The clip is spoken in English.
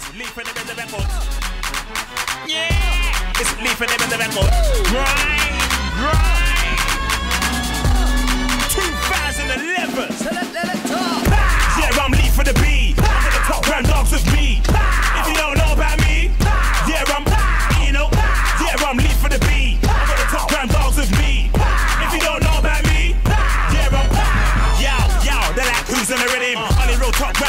Leaf in the record. Yeah, it's leaf in the record. Right.